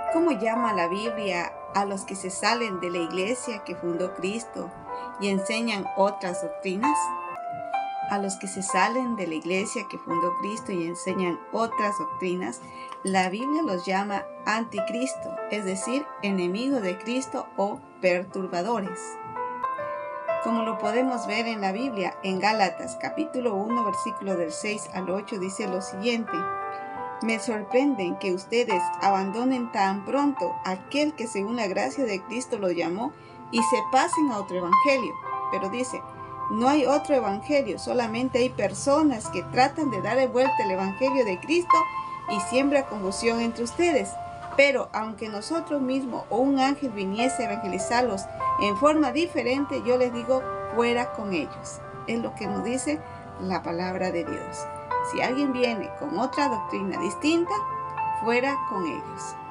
¿Cómo llama la Biblia a los que se salen de la iglesia que fundó Cristo y enseñan otras doctrinas? A los que se salen de la iglesia que fundó Cristo y enseñan otras doctrinas, la Biblia los llama anticristo, es decir, enemigo de Cristo o perturbadores. Como lo podemos ver en la Biblia, en Gálatas capítulo 1, versículo del 6 al 8 dice lo siguiente: me sorprenden que ustedes abandonen tan pronto aquel que según la gracia de Cristo los llamó y se pasen a otro evangelio. Pero dice, no hay otro evangelio, solamente hay personas que tratan de darle vuelta al evangelio de Cristo y siembra confusión entre ustedes. Pero aunque nosotros mismos o un ángel viniese a evangelizarlos en forma diferente, yo les digo, fuera con ellos. Es lo que nos dice la palabra de Dios. Si alguien viene con otra doctrina distinta, fuera con ellos.